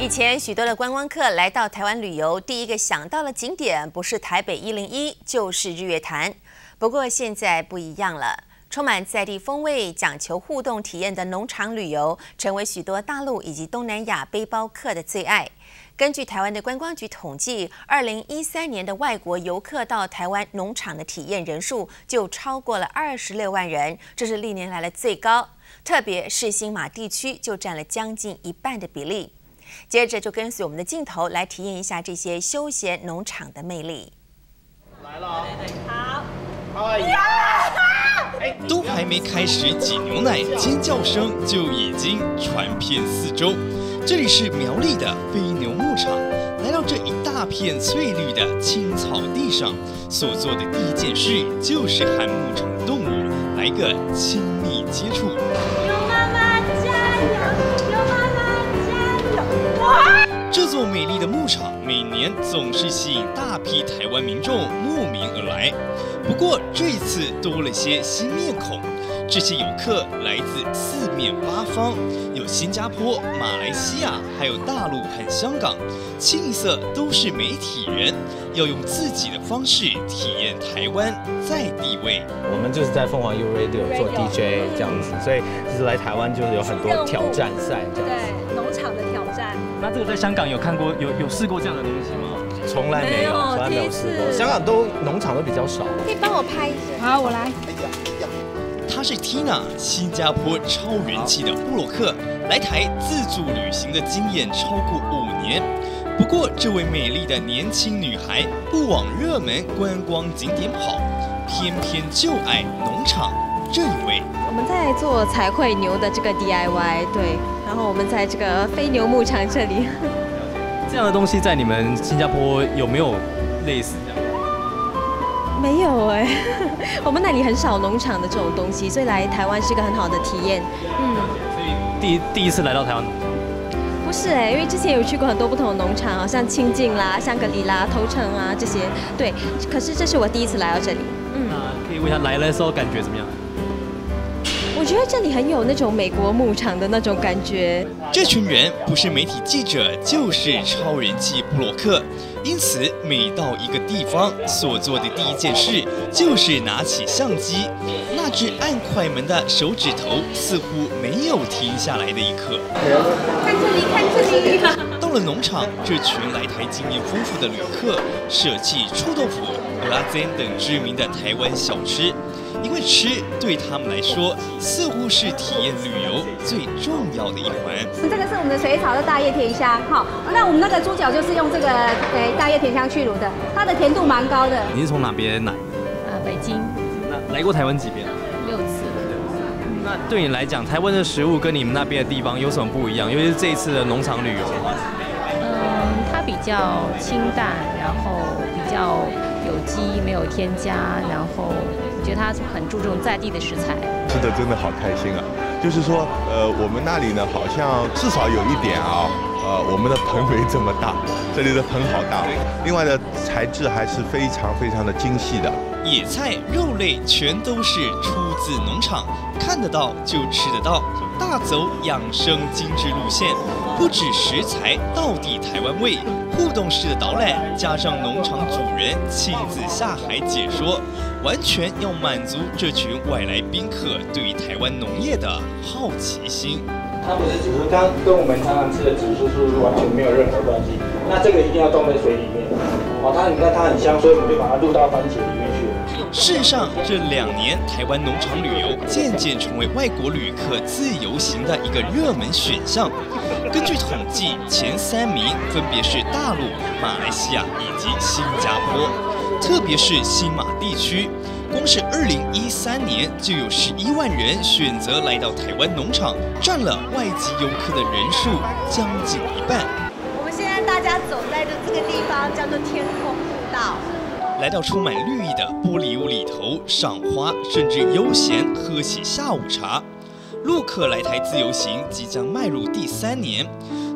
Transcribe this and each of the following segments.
以前许多的观光客来到台湾旅游，第一个想到的景点不是台北101，就是日月潭。不过现在不一样了，充满在地风味、讲求互动体验的农场旅游，成为许多大陆以及东南亚背包客的最爱。根据台湾的观光局统计，2013年的外国游客到台湾农场的体验人数就超过了26万人，这是历年来的最高。特别是新马地区就占了将近一半的比例。接着就跟随我们的镜头来体验一下这些休闲农场的魅力。 来了， 好， 哎呀， 都还没开始挤牛奶，尖叫声就已经传遍四周。这里是苗栗的飞牛牧场，来到这一大片翠绿的青草地上，所做的第一件事就是和牧场的动物来个亲密接触。 牛妈妈加油！牛妈妈加油！哇！ 这座美丽的牧场每年总是吸引大批台湾民众慕名而来，不过这一次多了些新面孔。这些游客来自四面八方，有新加坡、马来西亚，还有大陆和香港，清一色都是媒体人，要用自己的方式体验台湾在地味。 我们就是在凤凰 U Radio 做 DJ 这样子，所以就是来台湾就是有很多挑战赛这样子。 对，农场的挑战。 那这个在香港有看过，有试过这样的东西吗？ 从来没有，从来没有试过。香港农场都比较少。 可以帮我拍一下？好，我来。 他是 Tina， 新加坡超人气的部落客，来台自助旅行的经验超过5年。不过，这位美丽的年轻女孩不往热门观光景点跑，偏偏就爱农场这一位。 我们在做彩绘牛的这个 DIY， 对，然后我们在这个飞牛牧场这里。 这样的东西在你们新加坡有没有类似这样？ 没有哎，我们那里很少农场的这种东西，所以来台湾是一个很好的体验。 所以第一次来到台湾农场？ 不是哎，因为之前有去过很多不同的农场，好像清境啦、香格里拉、头城啊这些，对。可是这是我第一次来到这里。 那可以问一下来的时候感觉怎么样？ 我觉得这里很有那种美国牧场的那种感觉。 这群人不是媒体记者，就是超人气部落客，因此每到一个地方，所做的第一件事就是拿起相机。那只按快门的手指头似乎没有停下来的一刻。 看这里，看这里。 到了农场，这群来台经验丰富的旅客舍弃臭豆腐、蚵仔煎等知名的台湾小吃。因为吃对他们来说似乎是体验旅游最重要的一环。 这个是我们的水草的大叶甜香，好，那我们那个猪脚就是用这个大叶甜香去卤的，它的甜度蛮高的。 你是从哪边来？ 北京。 那来过台湾几遍 ？6次。 那对你来讲，台湾的食物跟你们那边的地方有什么不一样？尤其是这一次的农场旅游的话。 它比较清淡，然后比较有机，没有添加，然后我觉得它很注重在地的食材。 吃的真的好开心啊！就是说，我们那里呢，好像至少有一点啊，我们的盆没这么大，这里的盆好大。另外的材质还是非常非常的精细的。 野菜、肉类全都是出自农场，看得到就吃得到，大走养生精致路线。不止食材道地台湾味，互动式的导览加上农场主人亲自下海解说，完全要满足这群外来宾客对于台湾农业的好奇心。 它不是紫苏，它跟我们常常吃的紫苏是完全没有任何关系。那这个一定要冻在水里面，哦，你看它很香，所以我们就把它入到番茄里面去。 事实上，这2年台湾农场旅游渐渐成为外国旅客自由行的一个热门选项。根据统计，前3名分别是大陆、马来西亚以及新加坡，特别是新马地区，光是2013年就有11万人选择来到台湾农场，占了外籍游客的人数将近一半。 我们现在大家走在的这个地方叫做天空步道。 来到充满绿意的玻璃屋里头赏花，甚至悠闲喝起下午茶。陆客来台自由行即将迈入第3年，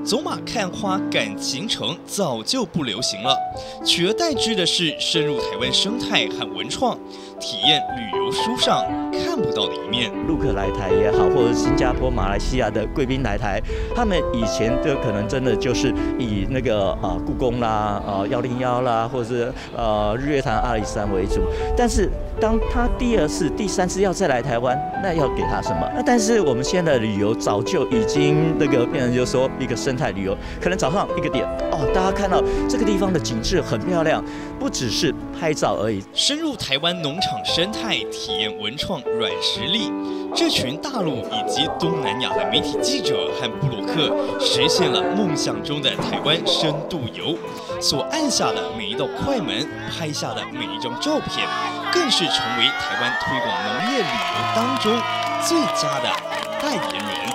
走马看花赶行程早就不流行了，取而代之的是深入台湾生态和文创，体验旅游书上看不到的一面。 陆客来台也好，或者新加坡、马来西亚的贵宾来台，他们以前的可能真的就是以那个故宫啦、101啦，或者是日月潭、阿里山为主。但是当他第二次、第三次要再来台湾，那要给他什么？但是我们现在的旅游早就已经那个变成就是说一个生态旅游，可能早上一个点大家看到这个地方的景致很漂亮，不只是拍照而已。 深入台湾农场生态，体验文创软实力，这群大陆以及东南亚的媒体记者和部落客，实现了梦想中的台湾深度游。所按下的每一道快门，拍下的每一张照片，更是成为台湾推广农业旅游当中最佳的代言人。